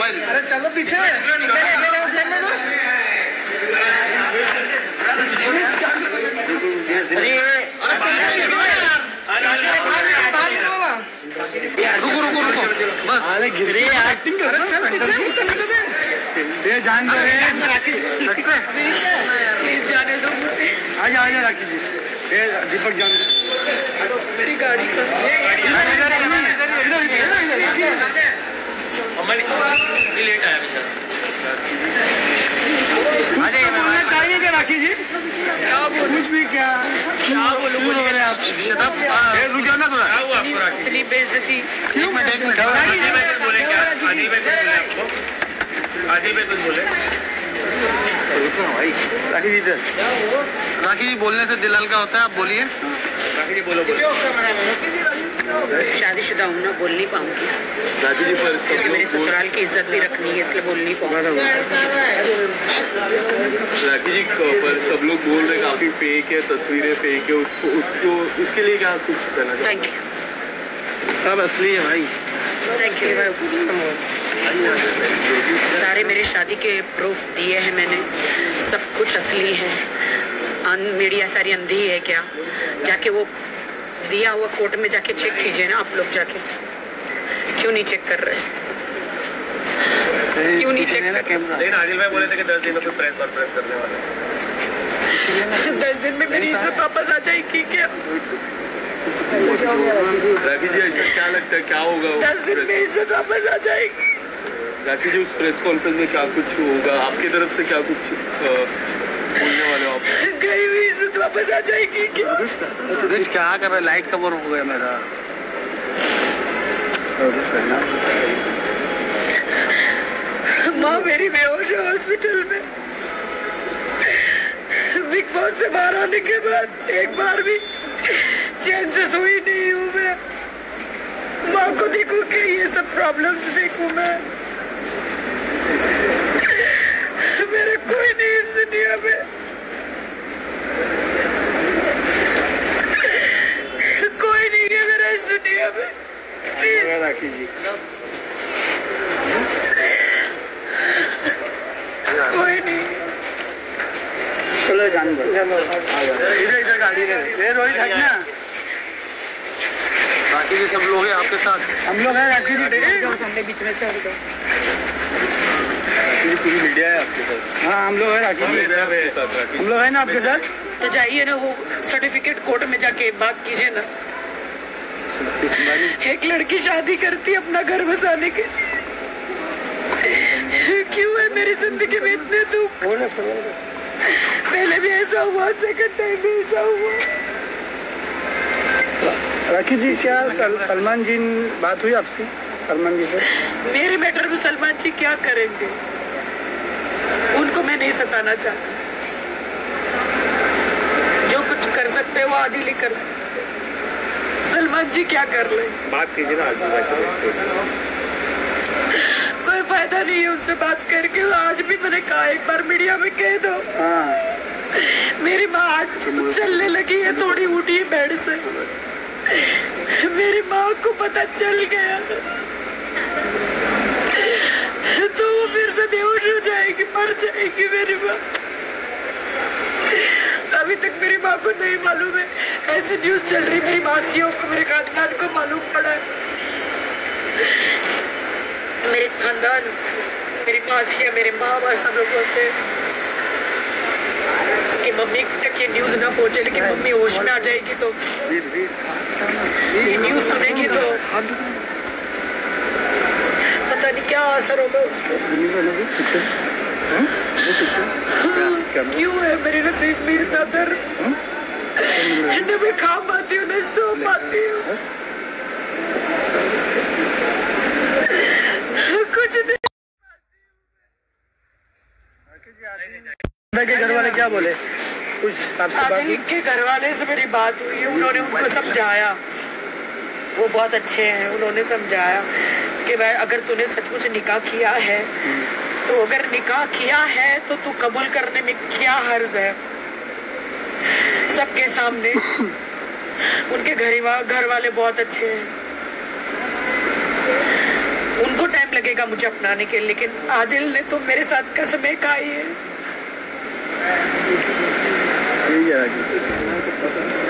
Mobile. अरे चलो पीछे रुको रुको रुको बस। अरे गिरे एक्टिंग कर। अरे चल पीछे दे जान दो प्लीज जाने दो। आजा आजा राखी जी। दीपक जान दो मेरी गाड़ी का लेट आया बोलना चाहिए क्या राखी जी? कुछ भी क्या बोलूं बोले आप? रुक जाओ ना थोड़ा। इतनी बेइज्जती। आदिल भाई कुछ बोले क्या? आदिल भाई कुछ बोले आपको? आदिल भाई कुछ बोले? राखी जी राखी जी बोलने से दिल हल्का होता है। आप बोलिए। राखी जी बोलो शादीशुदा हूँ ना, बोल नहीं पाऊंगी राखी जी पर क्योंकि मेरे ससुराल की इज्जत भी रखनी है, इसलिए बोल नहीं पाऊंगी। राखी जी पर सब लोग बोल रहे काफी फेक है, तस्वीरें फेक है, उसको उसके लिए क्या कुछ करना चाहिए? Thank you. सब असली है भाई। Thank you. सारे मेरे शादी के प्रूफ दिए हैं मैंने, सब कुछ असली है। मीडिया सारी अंधी है क्या? जाके वो दिया हुआ कोर्ट में जाके चेक कीजिए ना आप लोग जाके। क्यों नहीं चेक कर रहे? क्यों नहीं चेक कर रहे? लेकिन आदिल भाई बोले थे कि 10 दिन में कोई प्रेस कॉन्फ्रेंस करने वाले। 10 दिन में मेरी इज्जत वापस आ जाएगी क्या? राखी जी ऐसा क्या लगता है क्या होगा? 10 दिन में इज्जत वापस आ जाएगी। राखी जी उस प्रेस कॉन्फ्रेंस में क्या कुछ होगा? आपकी तरफ से क्या कुछ बोलने वाले हो आप? गई हुई इज्जत वापस आ जाएगी क्या? क्या कर रहा है? लाइट कवर हो गया मेरा। माँ मेरी बेहोश है हॉस्पिटल में। बिग बॉस से बाहर आने के बाद एक बार भी चैन से सोई नहीं हूँ मैं। माँ को देखूं कि ये सब प्रॉब्लम्स देखूं मैं। मेरे कोई नहीं इस दुनिया में। कोई नहीं है मेरा इस दुनिया में। राखी जी कोई नहीं। चलो जान दो। इधर गाड़ी है रोहित हटना। बाकी जो सब लोग हैं आपके साथ। हम लोग हैं राखी जी। सामने बीच में से पूरी मीडिया है आपके साथ। हाँ हम लोग हैं राखी जी। हम लोग हैं ना आपके साथ। तो जाइए ना, वो सर्टिफिकेट कोर्ट में जाके बात कीजिए ना। एक लड़की शादी करती अपना घर बसाने के, क्यों है मेरी जिंदगी में इतने दुख? पहले भी ऐसा हुआ, सेकंड टाइम भी ऐसा हुआ। राखी जी क्या सलमान जी बात हुई आपसे? सलमान जी से मेरे मैटर में सलमान जी क्या करेंगे? उनको मैं नहीं सताना चाहती। जो कुछ कर सकते हैं वो आदिल ही कर सकते। सलमान जी क्या कर ले? बात कीजिए ना आदिल भाई से। कोई फायदा नहीं है उनसे बात करके। आज भी मैंने कहा एक बार मीडिया में कह दो। मेरी माँ आज चलने लगी है, थोड़ी उठी है बेड से। मेरी माँ को पता चल गया तो वो फिर से बेहोश हो जाएगी, मर जाएगी मेरी माँ। अभी तक मेरी माँ को नहीं मालूम है। ऐसे न्यूज चल रही, मेरी मासियों को, मेरे खानदान को मालूम पड़ा है। मेरे खानदान, मेरी मासियाँ, मेरे माँ बाप सब लोग बोलते हैं कि मम्मी तक ये न्यूज ना पहुंचे, लेकिन मम्मी होश में आ जाएगी तो ये न्यूज सुनेगी तो पता नहीं क्या असर होगा उस पर। क्यों है मेरे नसीब में इतना दर्द? न मैं खा पाती हूँ, न सो पाती हूँ, कुछ नहीं। के घर वाले क्या बोले? कुछ आदिल के घर वाले से मेरी बात हुई है, उन्होंने उनको समझाया। वो बहुत अच्छे हैं, उन्होंने समझाया कि भाई अगर तूने सचमुच निकाह किया है तो अगर निकाह किया है तो तू कबूल करने में क्या हर्ज है। सबके सामने उनके घर वाले बहुत अच्छे हैं। उनको टाइम लगेगा मुझे अपनाने के, लेकिन आदिल ने तो मेरे साथ कसमें खाई है।